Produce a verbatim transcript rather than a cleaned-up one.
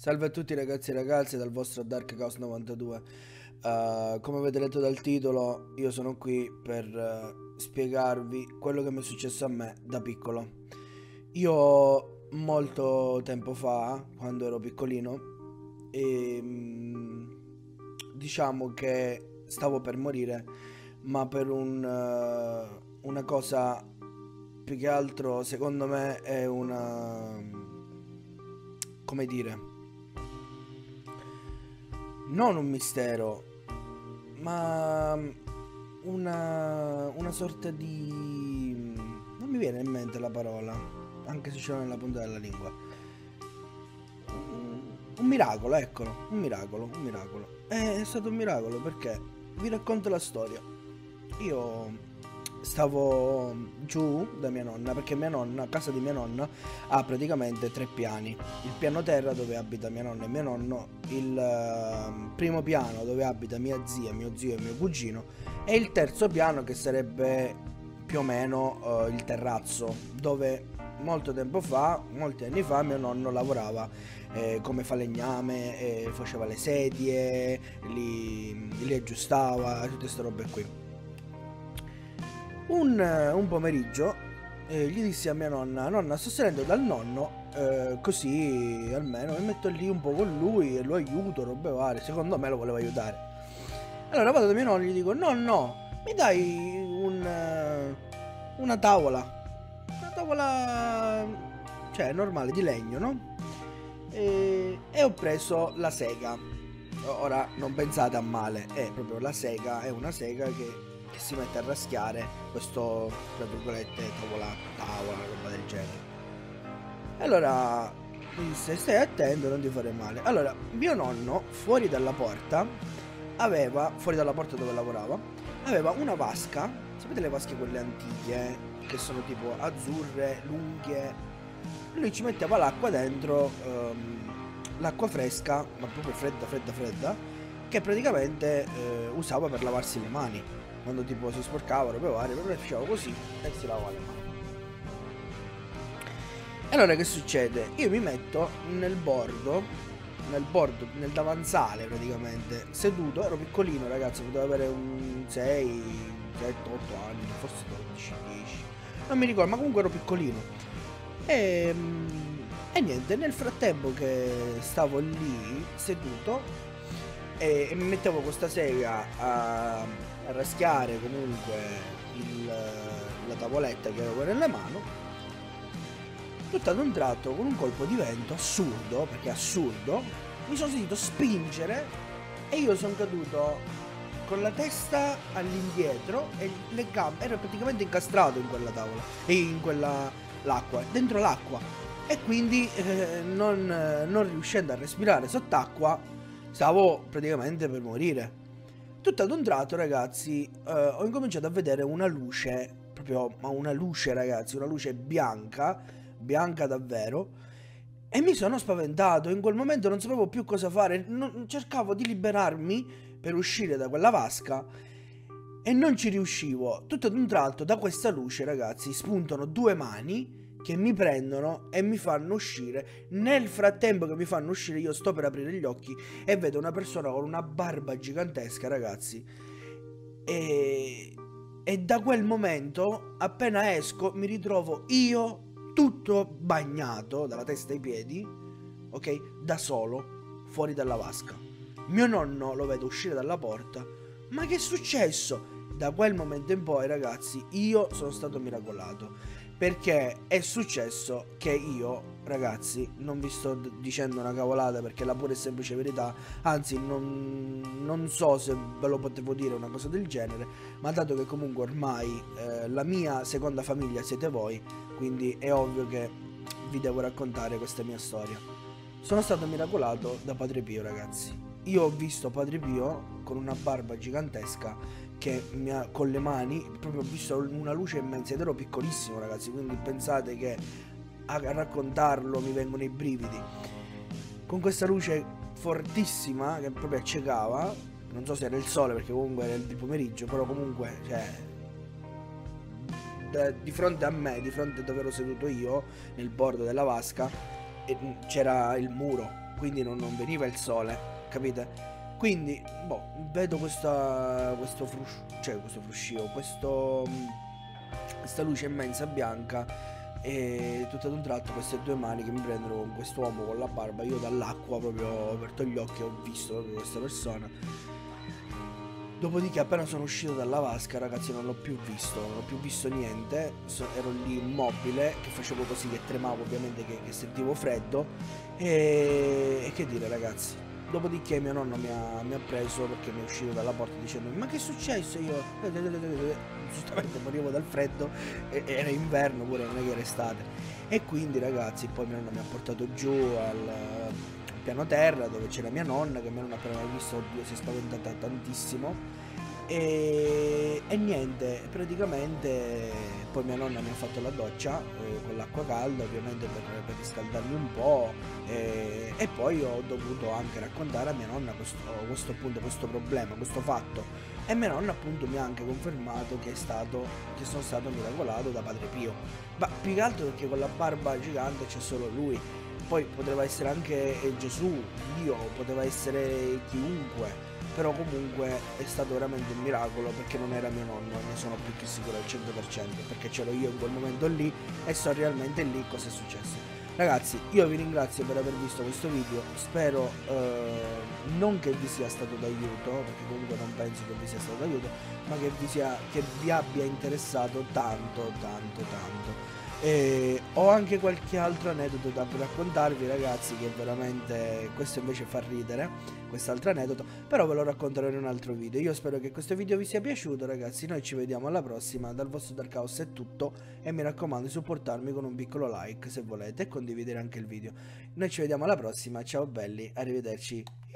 Salve a tutti ragazzi e ragazze dal vostro Dark Chaos novantadue. Uh, come avete letto dal titolo, io sono qui per uh, spiegarvi quello che mi è successo a me da piccolo. Io molto tempo fa, quando ero piccolino, e, mm, diciamo che stavo per morire, ma per un, uh, una cosa più che altro, secondo me, è una... come dire... non un mistero, ma una, una sorta di... non mi viene in mente la parola, anche se ce l'ho nella punta della lingua. Un miracolo, eccolo, un miracolo, un miracolo. È stato un miracolo perché vi racconto la storia. Io stavo giù da mia nonna, perché mia nonna, a casa di mia nonna, ha praticamente tre piani. Il piano terra dove abita mia nonna e mio nonno, il uh, primo piano dove abita mia zia, mio zio e mio cugino, e il terzo piano che sarebbe più o meno uh, il terrazzo, dove molto tempo fa, molti anni fa, mio nonno lavorava eh, come falegname, eh, faceva le sedie, li, li aggiustava, tutte queste robe qui. Un, un pomeriggio eh, gli dissi a mia nonna: nonna, sto salendo dal nonno, eh, così almeno mi metto lì un po' con lui e lo aiuto, robe varie. Secondo me lo voleva aiutare. Allora vado da mio nonno e gli dico: no, no, mi dai un, uh, una tavola, una tavola, cioè normale, di legno, no? E, e ho preso la sega. Ora non pensate a male, è proprio la sega, è una sega che che si mette a raschiare questo, tra virgolette, tavola, tavola, roba del genere. Allora mi disse: stai attento, non ti fare male. Allora mio nonno fuori dalla porta aveva, fuori dalla porta dove lavorava, aveva una vasca. Sapete le vasche quelle antiche che sono tipo azzurre, lunghe? Lui ci metteva l'acqua dentro, um, l'acqua fresca, ma proprio fredda, fredda, fredda, che praticamente eh, usava per lavarsi le mani. Quando tipo si sporcava, robe varie, proprio faceva così e si lavava le mani. E allora che succede? Io mi metto nel bordo, nel bordo, nel davanzale praticamente, seduto, ero piccolino ragazzi, potevo avere un sei, sette, otto anni, forse dodici, dieci, non mi ricordo, ma comunque ero piccolino. E, e niente, nel frattempo che stavo lì seduto e, e mi mettevo questa sega a... a raschiare comunque il, la tavoletta che avevo nelle mani, tutto ad un tratto, con un colpo di vento assurdo, perché assurdo, mi sono sentito spingere e io sono caduto con la testa all'indietro e le gambe, ero praticamente incastrato in quella tavola e in quella l'acqua, dentro l'acqua, e quindi eh, non, non riuscendo a respirare sott'acqua stavo praticamente per morire. Tutto ad un tratto ragazzi eh, ho incominciato a vedere una luce, proprio ma una luce ragazzi, una luce bianca, bianca davvero, e mi sono spaventato. In quel momento non sapevo più cosa fare, non, cercavo di liberarmi per uscire da quella vasca e non ci riuscivo. Tutto ad un tratto da questa luce ragazzi spuntano due mani che mi prendono e mi fanno uscire. Nel frattempo che mi fanno uscire io sto per aprire gli occhi e vedo una persona con una barba gigantesca ragazzi, e, e da quel momento appena esco mi ritrovo io tutto bagnato dalla testa ai piedi, ok, da solo fuori dalla vasca. Mio nonno lo vedo uscire dalla porta. Ma che è successo? Da quel momento in poi ragazzi io sono stato miracolato, perché è successo che io, ragazzi, non vi sto dicendo una cavolata perché è la pura e semplice verità, anzi non, non so se ve lo potevo dire una cosa del genere, ma dato che comunque ormai eh, la mia seconda famiglia siete voi, quindi è ovvio che vi devo raccontare questa mia storia. Sono stato miracolato da Padre Pio ragazzi. Io ho visto Padre Pio con una barba gigantesca che mi ha, con le mani, proprio ho visto una luce immensa ed ero piccolissimo ragazzi, quindi pensate che a raccontarlo mi vengono i brividi, con questa luce fortissima che proprio accecava. Non so se era il sole perché comunque era il pomeriggio, però comunque cioè da, di fronte a me, di fronte a dove ero seduto io nel bordo della vasca, c'era il muro, quindi non, non veniva il sole, capite? Quindi, boh, vedo questa, questo fruscio, cioè questo fruscio, questo, questa luce immensa bianca, e tutto ad un tratto queste due mani che mi prendono con quest'uomo con la barba. Io dall'acqua proprio ho aperto gli occhi e ho visto proprio questa persona. Dopodiché appena sono uscito dalla vasca, ragazzi, non l'ho più visto, non ho più visto niente, so, ero lì immobile, che facevo così, che tremavo ovviamente, che, che sentivo freddo, e, e che dire, ragazzi. Dopodiché mio nonno mi ha, mi ha preso perché mi è uscito dalla porta dicendo: ma che è successo? Io giustamente morivo dal freddo, e, era inverno pure, non è che era estate. E quindi, ragazzi, poi mio nonno mi ha portato giù al piano terra dove c'era mia nonna, che mia nonna appena l'ha visto, oddio, si è spaventata tantissimo. E, e niente, praticamente poi mia nonna mi ha fatto la doccia eh, con l'acqua calda, ovviamente per, per riscaldarmi un po', e, e poi ho dovuto anche raccontare a mia nonna questo, questo appunto questo problema, questo fatto, e mia nonna appunto mi ha anche confermato che è stato che sono stato miracolato da Padre Pio, ma più che altro perché con la barba gigante c'è solo lui. Poi poteva essere anche Gesù, Dio, poteva essere chiunque, però comunque è stato veramente un miracolo, perché non era mio nonno, ne sono più che sicuro al cento per cento, perché c'ero io in quel momento lì e so realmente lì cosa è successo. Ragazzi, io vi ringrazio per aver visto questo video, spero eh, non che vi sia stato d'aiuto, perché comunque non penso che vi sia stato d'aiuto, ma che vi, sia, che vi abbia interessato tanto, tanto, tanto. E ho anche qualche altro aneddoto da raccontarvi, ragazzi, che veramente questo invece fa ridere, quest'altro aneddoto, però ve lo racconterò in un altro video. Io spero che questo video vi sia piaciuto, ragazzi. Noi ci vediamo alla prossima. Dal vostro Dark House è tutto, e mi raccomando di supportarmi con un piccolo like se volete, e condividere anche il video. Noi ci vediamo alla prossima, ciao belli, arrivederci.